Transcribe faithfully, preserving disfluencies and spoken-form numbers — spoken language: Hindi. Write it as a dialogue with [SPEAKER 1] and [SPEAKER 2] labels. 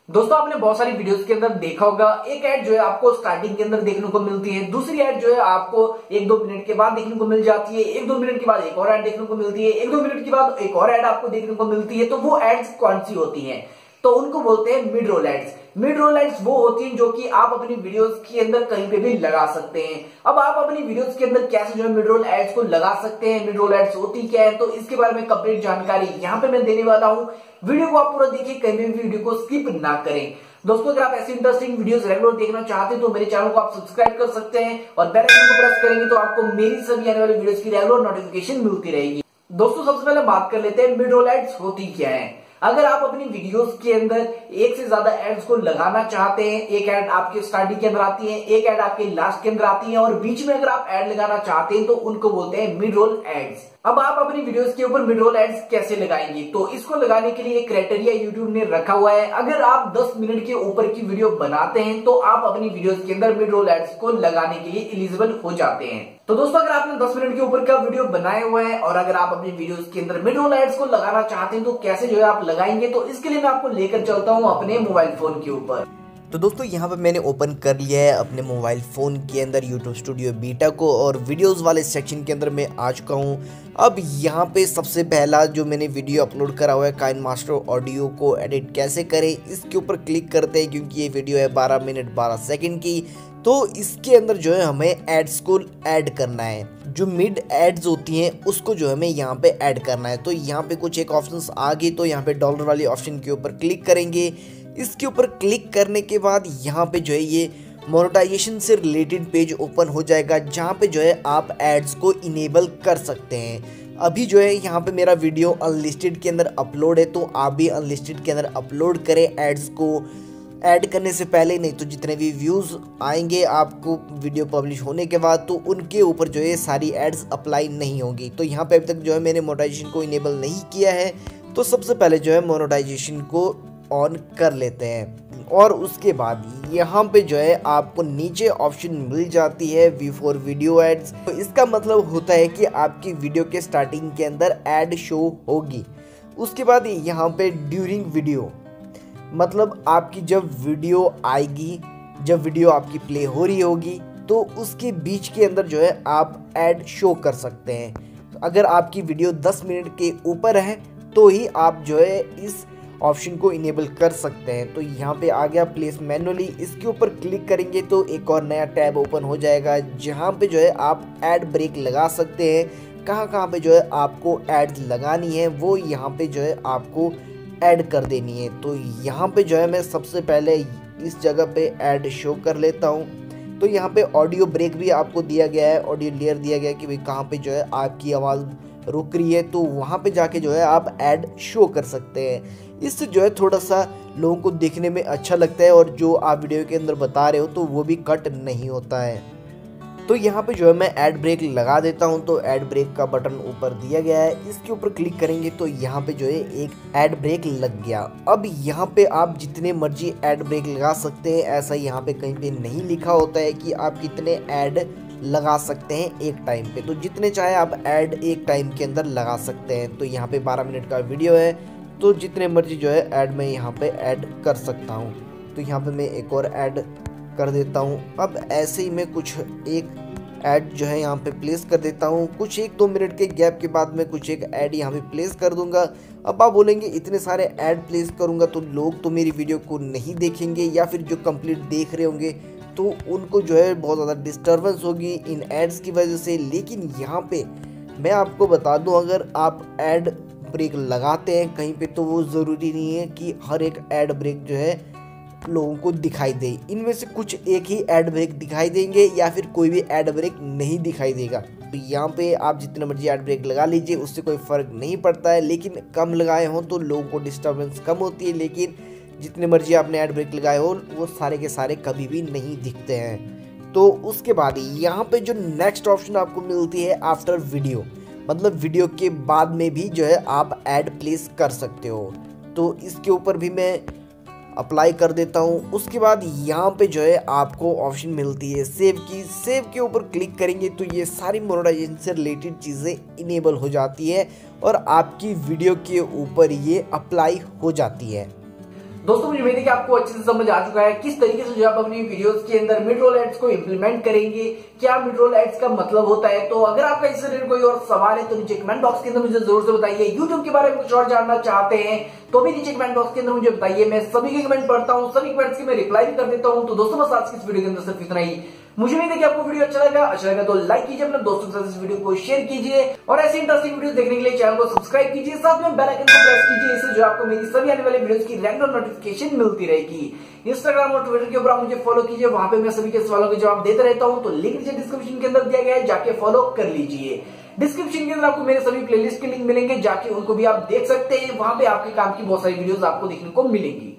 [SPEAKER 1] दोस्तों आपने बहुत सारी वीडियोस के अंदर देखा होगा, एक ऐड जो है आपको स्टार्टिंग के अंदर देखने को मिलती है, दूसरी ऐड जो है आपको एक दो मिनट के बाद देखने को मिल जाती है, एक दो मिनट के बाद एक और ऐड देखने को मिलती है, एक दो मिनट के बाद एक और ऐड आपको देखने को मिलती है। तो वो एड्स कौन सी होती हैं? तो उनको बोलते हैं mid roll ads. Mid roll ads वो होती हैं जो कि आप अपनी वीडियोस के अंदर कहीं पे भी लगा सकते हैं। अब आप अपनी वीडियोस के अंदर कैसे जो है मिड रोल एड्स को लगा सकते हैं, मिड रोल एड्स होती क्या है, तो इसके बारे में कंप्लीट जानकारी यहाँ पे मैं देने वाला हूँ। वीडियो को आप पूरा देखिए, कहीं भी वीडियो को स्किप ना करें। दोस्तों अगर आप ऐसी इंटरेस्टिंग वीडियोस रेगुलर देखना चाहते हैं तो मेरे चैनल को आप सब्सक्राइब कर सकते हैं और बेल आइकन को प्रेस करेंगे तो आपको मेरी सभी आने वाली वीडियोस की रेगुलर नोटिफिकेशन मिलती रहेगी। दोस्तों सबसे पहले बात कर लेते हैं मिड रोल एड्स होती क्या है। अगर आप अपनी वीडियोस के अंदर एक से ज्यादा एड्स को लगाना चाहते हैं, एक ऐड आपके स्टार्टिंग के अंदर आती है, एक ऐड आपके लास्ट के अंदर आती है और बीच में अगर आप ऐड लगाना चाहते हैं तो उनको बोलते हैं मिड रोल एड्स। अब आप अपनी वीडियोस के ऊपर मिड रोल एड्स कैसे लगाएंगे? तो इसको लगाने के लिए एक क्राइटेरिया यूट्यूब ने रखा हुआ है। अगर आप दस मिनट के ऊपर की वीडियो बनाते हैं तो आप अपनी वीडियोस के अंदर मिड रोल एड्स को लगाने के लिए एलिजिबल हो जाते हैं। तो दोस्तों अगर आपने दस मिनट के ऊपर का वीडियो बनाया हुआ है और अगर आप अपनी वीडियोस के अंदर मिड रोल एड्स को लगाना चाहते हैं तो कैसे जो है आप लगाएंगे, तो इसके लिए मैं आपको लेकर चलता हूं अपने मोबाइल फोन के ऊपर।
[SPEAKER 2] तो दोस्तों यहाँ पे मैंने ओपन कर लिया है अपने मोबाइल फ़ोन के अंदर यूट्यूब स्टूडियो बीटा को और वीडियोस वाले सेक्शन के अंदर मैं आ चुका हूँ। अब यहाँ पे सबसे पहला जो मैंने वीडियो अपलोड करा हुआ है काइनमास्टर ऑडियो को एडिट कैसे करें, इसके ऊपर क्लिक करते हैं क्योंकि ये वीडियो है बारह मिनट बारह सेकंड की। तो इसके अंदर जो है हमें एड्स को ऐड करना है, जो मिड एड्स होती हैं उसको जो हमें यहाँ पे ऐड करना है। तो यहाँ पे कुछ एक ऑप्शंस आ गई, तो यहाँ पे डॉलर वाली ऑप्शन के ऊपर क्लिक करेंगे। इसके ऊपर क्लिक करने के बाद यहाँ पे जो है ये मोनेटाइजेशन से रिलेटेड पेज ओपन हो जाएगा, जहाँ पे जो है आप एड्स को इनेबल कर सकते हैं। अभी जो है यहाँ पे मेरा वीडियो अनलिस्टेड के अंदर अपलोड है, तो आप भी अनलिस्टेड के अंदर अपलोड करें एड्स को ऐड करने से पहले, नहीं तो जितने भी व्यूज़ आएंगे आपको वीडियो पब्लिश होने के बाद तो उनके ऊपर जो है सारी एड्स अप्लाई नहीं होंगी। तो यहाँ पे अभी तक जो है मैंने मोनेटाइजेशन को इनेबल नहीं किया है, तो सबसे पहले जो है मोनेटाइजेशन को ऑन कर लेते हैं और उसके बाद यहाँ पे जो है आपको नीचे ऑप्शन मिल जाती है वी फॉर वीडियो एड्स। तो इसका मतलब होता है कि आपकी वीडियो के स्टार्टिंग के अंदर एड शो होगी। उसके बाद यहाँ पे ड्यूरिंग वीडियो, मतलब आपकी जब वीडियो आएगी, जब वीडियो आपकी प्ले हो रही होगी तो उसके बीच के अंदर जो है आप ऐड शो कर सकते हैं। तो अगर आपकी वीडियो दस मिनट के ऊपर है तो ही आप जो है इस ऑप्शन को इनेबल कर सकते हैं। तो यहाँ पे आ गया प्लेस मैनुअली, इसके ऊपर क्लिक करेंगे तो एक और नया टैब ओपन हो जाएगा, जहाँ पे जो है आप ऐड ब्रेक लगा सकते हैं। कहाँ कहाँ पे जो है आपको एड्स लगानी है वो यहाँ पे जो है आपको ऐड कर देनी है। तो यहाँ पे जो है मैं सबसे पहले इस जगह पे ऐड शो कर लेता हूँ। तो यहाँ पे ऑडियो ब्रेक भी आपको दिया गया है, ऑडियो लेयर दिया गया है कि भाई कहाँ पे जो है आपकी आवाज़ रुक रही है, तो वहाँ पे जाके जो है आप ऐड शो कर सकते हैं। इससे जो है थोड़ा सा लोगों को देखने में अच्छा लगता है और जो आप वीडियो के अंदर बता रहे हो तो वो भी कट नहीं होता है। तो यहाँ पे जो है मैं ऐड ब्रेक लगा देता हूँ। तो ऐड ब्रेक का बटन ऊपर दिया गया है, इसके ऊपर क्लिक करेंगे तो यहाँ पे जो है एक ऐड ब्रेक लग गया। अब यहाँ पे आप जितने मर्जी ऐड ब्रेक लगा सकते हैं, ऐसा यहाँ पे कहीं पे नहीं लिखा होता है कि आप कितने ऐड लगा सकते हैं एक टाइम पे। तो जितने चाहे आप ऐड एक टाइम के अंदर लगा सकते हैं। तो यहाँ पे बारह मिनट का वीडियो है तो जितने मर्जी जो है ऐड मैं यहाँ पे ऐड कर सकता हूँ। तो यहाँ पे मैं एक और ऐड कर देता हूँ। अब ऐसे ही मैं कुछ एक ऐड जो है यहाँ पे प्लेस कर देता हूँ। कुछ एक दो मिनट के गैप के बाद मैं कुछ एक ऐड यहाँ पे प्लेस कर दूंगा। अब आप बोलेंगे इतने सारे ऐड प्लेस करूँगा तो लोग तो मेरी वीडियो को नहीं देखेंगे, या फिर जो कंप्लीट देख रहे होंगे तो उनको जो है बहुत ज़्यादा डिस्टर्बेंस होगी इन एड्स की वजह से। लेकिन यहाँ पे मैं आपको बता दूँ, अगर आप ऐड ब्रेक लगाते हैं कहीं पे तो वो ज़रूरी नहीं है कि हर एक ऐड ब्रेक जो है लोगों को दिखाई दे। इनमें से कुछ एक ही ऐड ब्रेक दिखाई देंगे या फिर कोई भी ऐड ब्रेक नहीं दिखाई देगा। तो यहाँ पे आप जितने मर्जी ऐड ब्रेक लगा लीजिए, उससे कोई फ़र्क नहीं पड़ता है। लेकिन कम लगाए हों तो लोगों को डिस्टर्बेंस कम होती है, लेकिन जितने मर्जी आपने ऐड ब्रेक लगाए हो वो सारे के सारे कभी भी नहीं दिखते हैं। तो उसके बाद यहाँ पे जो नेक्स्ट ऑप्शन आपको मिलती है आफ्टर वीडियो, मतलब वीडियो के बाद में भी जो है आप ऐड प्लेस कर सकते हो। तो इसके ऊपर भी मैं अप्लाई कर देता हूँ। उसके बाद यहाँ पे जो है आपको ऑप्शन मिलती है सेव की। सेव के ऊपर क्लिक करेंगे तो ये सारी मोनेटाइजेशन से रिलेटेड चीज़ें इनेबल हो जाती है और आपकी वीडियो के ऊपर ये अप्लाई हो जाती है।
[SPEAKER 1] दोस्तों मुझे उम्मीद है कि आपको अच्छे से समझ आ चुका है किस तरीके से जो आप अपनी वीडियोस के अंदर मिड रोल एड्स को इंप्लीमेंट करेंगे, क्या मिड रोल एड्स का मतलब होता है। तो अगर आपका इससे रिलेटेड कोई और सवाल है तो नीचे कमेंट बॉक्स के अंदर मुझे जरूर से बताइए। यूट्यूब के बारे में कुछ और जानना चाहते हैं तो भी नीचे कमेंट बॉक्स के अंदर मुझे बताइए। मैं सभी के कमेंट पढ़ता हूँ, सभी कमेंट्स की मैं रिप्लाई भी कर देता हूँ। तो दोस्तों बस आज की इस वीडियो के अंदर सिर्फ इतना ही। मुझे उम्मीद है कि आपको वीडियो अच्छा लगा। अच्छा लगा तो लाइक कीजिए, अपने दोस्तों के साथ इस वीडियो को शेयर कीजिए और ऐसी इंटरेस्टिंग वीडियो देखने के लिए चैनल को सब्सक्राइब कीजिए, साथ में बेल आइकन को प्रेस कीजिए। इससे जो आपको मेरी सभी आने वाली वीडियोस की रेगुलर नोटिफिकेशन मिलती रहेगी। इंस्टाग्राम और ट्विटर के ऊपर आप मुझे फॉलो कीजिए, वहां पे मैं सभी के सवालों के जवाब देते रहता हूं। तो लिंक नीचे डिस्क्रिप्शन के अंदर दिया गया है, जाके फॉलो कर लीजिए। डिस्क्रिप्शन के अंदर आपको मेरे सभी प्लेलिस्ट के लिंक मिलेंगे, जाके उनको भी आप देख सकते हैं। वहां पे आपके काम की बहुत सारी वीडियोस आपको देखने को मिलेंगी।